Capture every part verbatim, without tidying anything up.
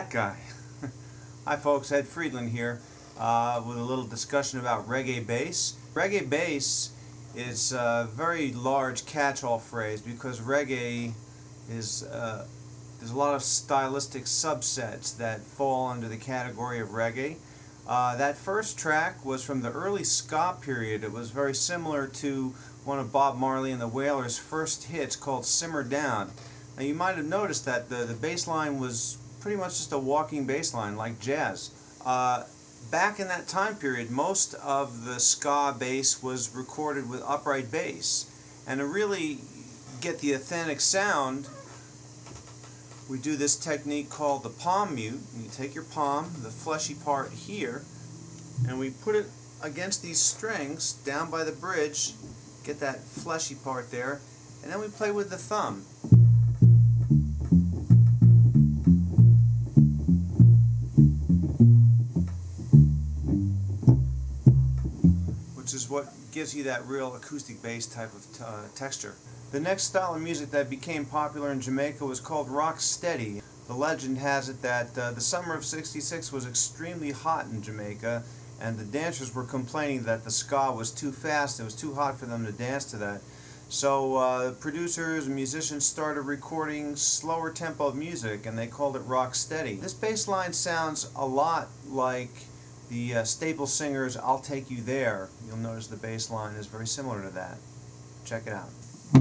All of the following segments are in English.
that guy. Hi folks, Ed Friedland here uh, with a little discussion about reggae bass. Reggae bass is a very large catch-all phrase because reggae is uh, there's a lot of stylistic subsets that fall under the category of reggae. Uh, that first track was from the early ska period. It was very similar to one of Bob Marley and the Wailers' first hits called Simmer Down. Now you might have noticed that the, the bass line was pretty much just a walking bass line like jazz. Uh, back in that time period, most of the ska bass was recorded with upright bass. And to really get the authentic sound, we do this technique called the palm mute. You take your palm, the fleshy part here, and we put it against these strings down by the bridge, get that fleshy part there, and then we play with the thumb. Which is what gives you that real acoustic bass type of uh, texture. The next style of music that became popular in Jamaica was called rock steady. The legend has it that uh, the summer of sixty-six was extremely hot in Jamaica, and the dancers were complaining that the ska was too fast, it was too hot for them to dance to that. So uh, producers and musicians started recording slower tempo music, and they called it rock steady. This bass line sounds a lot like the uh, staple singer's I'll Take You There. You'll notice the bass line is very similar to that. Check it out.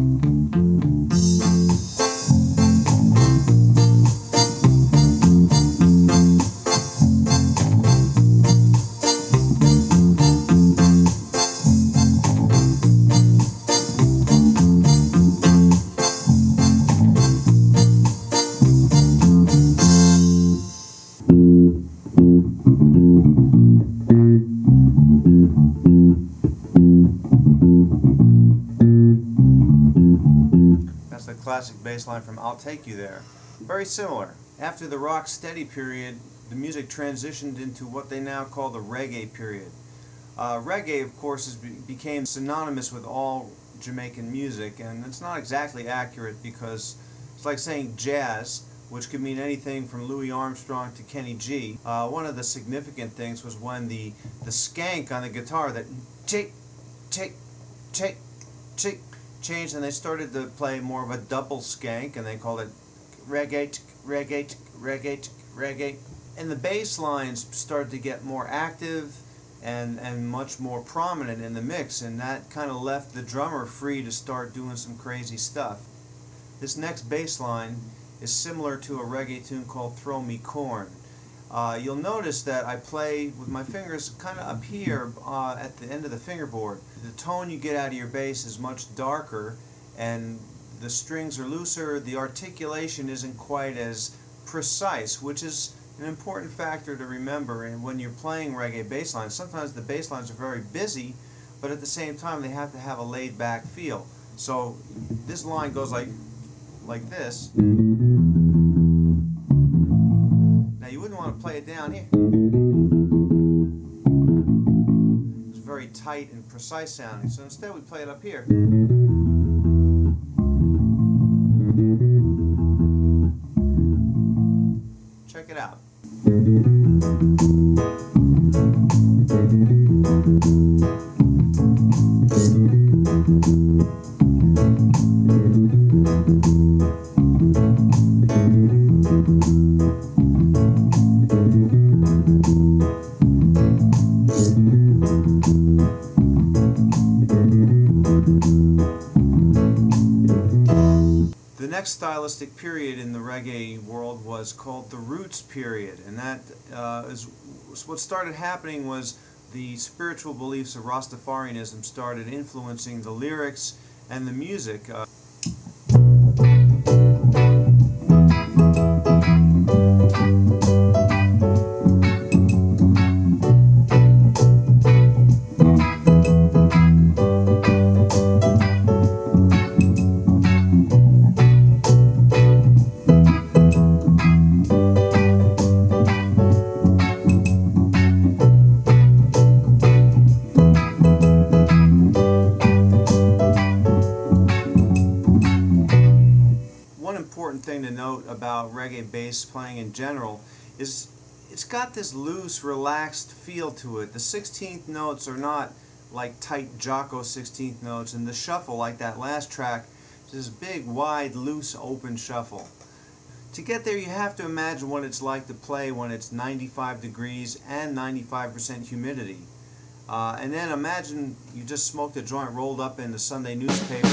That's the classic bass line from I'll Take You There. Very similar. After the rock steady period, the music transitioned into what they now call the reggae period. Uh, reggae, of course, is, became synonymous with all Jamaican music, and it's not exactly accurate because it's like saying jazz, which could mean anything from Louis Armstrong to Kenny G. Uh, one of the significant things was when the, the skank on the guitar, that tick, tick, tick, tick, changed, and they started to play more of a double skank, and they called it reggae, reggae, reggae, reggae. And the bass lines started to get more active and, and much more prominent in the mix, and that kind of left the drummer free to start doing some crazy stuff. This next bass line is similar to a reggae tune called Throw Me Corn. Uh, you'll notice that I play with my fingers kind of up here uh, at the end of the fingerboard. The tone you get out of your bass is much darker, and the strings are looser. The articulation isn't quite as precise, which is an important factor to remember. And when you're playing reggae bass lines, sometimes the bass lines are very busy, but at the same time they have to have a laid-back feel. So this line goes like like this. Now you wouldn't want to play it down here. It's very tight and precise sounding, so instead we play it up here. Check it out. The next stylistic period in the reggae world was called the Roots period, and that uh, is what started happening was the spiritual beliefs of Rastafarianism started influencing the lyrics and the music. Uh, thing to note about reggae bass playing in general is it's got this loose, relaxed feel to it. The sixteenth notes are not like tight Jocko sixteenth notes, and the shuffle, like that last track, is this big, wide, loose, open shuffle. To get there, you have to imagine what it's like to play when it's ninety-five degrees and ninety-five percent humidity. Uh, and then imagine you just smoked a joint rolled up in the Sunday newspaper.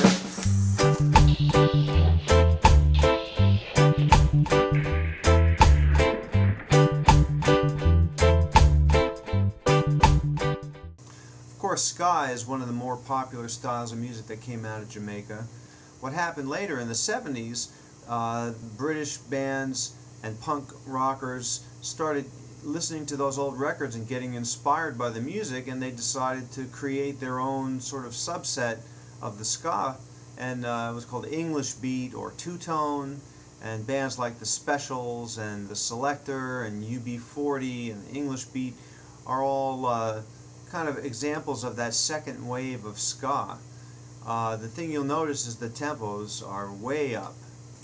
Of course, ska is one of the more popular styles of music that came out of Jamaica. What happened later in the seventies, uh, British bands and punk rockers started listening to those old records and getting inspired by the music, and they decided to create their own sort of subset of the ska, and uh, it was called English beat or two-tone, and bands like the Specials and the Selector and U B forty and the English beat are all uh, kind of examples of that second wave of ska. Uh, the thing you'll notice is the tempos are way up.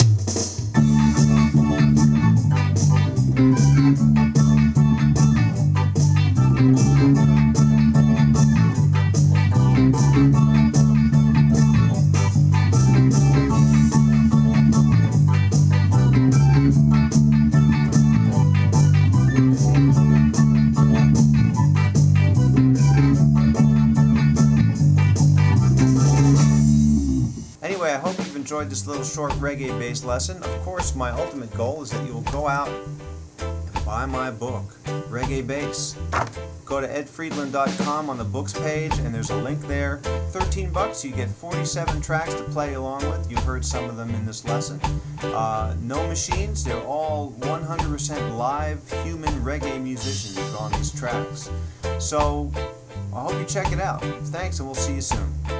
Anyway, I hope you've enjoyed this little short reggae-based lesson. Of course, my ultimate goal is that you will go out and buy my book, Reggae Bass. Go to ed friedland dot com on the books page, and there's a link there. thirteen bucks, you get forty-seven tracks to play along with. You've heard some of them in this lesson. Uh, no machines, they're all one hundred percent live human reggae musicians on these tracks. So, I hope you check it out. Thanks, and we'll see you soon.